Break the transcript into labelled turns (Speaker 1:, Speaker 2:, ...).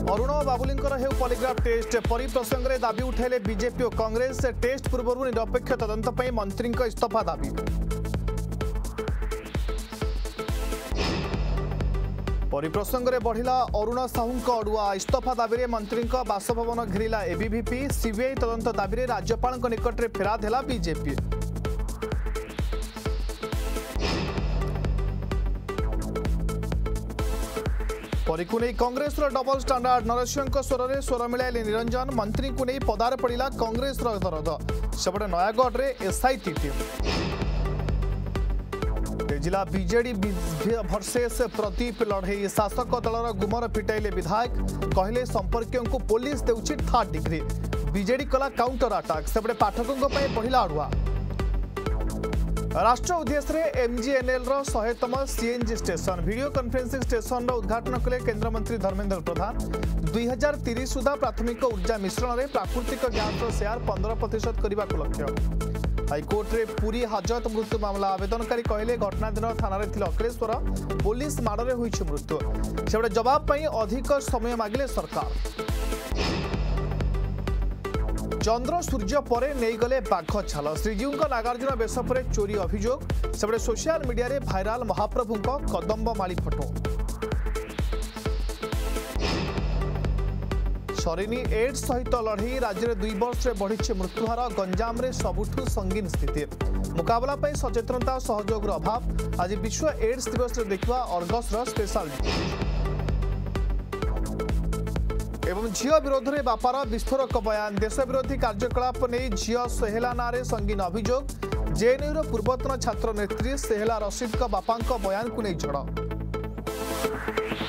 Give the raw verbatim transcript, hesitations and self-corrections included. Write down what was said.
Speaker 1: अरुण बाबुलींकर हेउ polygraph test परि प्रसंग में दाबी उठाइले बीजेपी और कांग्रेस। टेस्ट पूर्व निरपेक्ष तदंत पर मंत्री इस्तीफा दाबी। परि प्रसंग में बढ़िला अरुण साहू अड़ुआ। इस्तीफा दाबी मंत्री बासभवन घेरिला एबीवीपी। सीबीआई तदंत दाबी राज्यपाल निकट में फेराद है बीजेपी। परिकु नहीं कांग्रेस डबल स्टांडार्ड। नरसिंह स्वर में स्वर मिलाइले निरंजन। मंत्री को नहीं पदार पड़ा कांग्रेस दरद। सेपटे नयागढ़ में एसआईटी टीम जिला बीजेडी वर्सेस प्रदीप लड़ई। शासक दलर गुमर पिटाइले विधायक। कहले संपर्कियों को पुलिस देउछि थर्ड डिग्री। बीजेडी कला काउंटर अटैक। सेपटे पाठकों बढ़िला अड़ुआ। राष्ट्र उद्देश्य में एमजीएनएल शहेतम CNG station video conferencing station उद्घाटन कले केंद्र मंत्री धर्मेंद्र प्रधान। दुई हजार तीस सुधा प्राथमिक ऊर्जा मिश्रण में प्राकृतिक गैस शेयर पंद्रह प्रतिशत करने को लक्ष्य। हाइकोर्ट रे पूरी हाजत मृत्यु मामला। आवेदनकारी कहले घटना दिन थाना अखिलेश्वर पुलिस माड़े होइछि मृत्यु। सेबडे जवाब पाई अधिक समय मागिले सरकार। चंद्र सूर्य परे नहीं गले बाघ छाल। श्रीजीव नागार्जुन बेश पर चोरी अभियोग। सेबडे सोशल मीडिया रे भाइराल महाप्रभु कदम्बमाली फोटो। सरिनी एड्स सहित लड़ई। राज्य में दुई वर्ष में बढ़ी मृत्युहार। गंजाम रे सबुठु संगीन स्थिति। मुकाबला पर सचेतनता सहयोग अभाव। आज विश्व एड्स दिवस रे देखा अर्गस स्पेशल एवं झील विरोध में बापार विस्फोरक बयान। देश विरोधी कार्यकलाप नहीं झील सेहेला नारे संगीन अभियोग। जेएनयू पूर्वतन छात्र नेत्री सेहेला रशीद बापा बयान को नहीं झड़।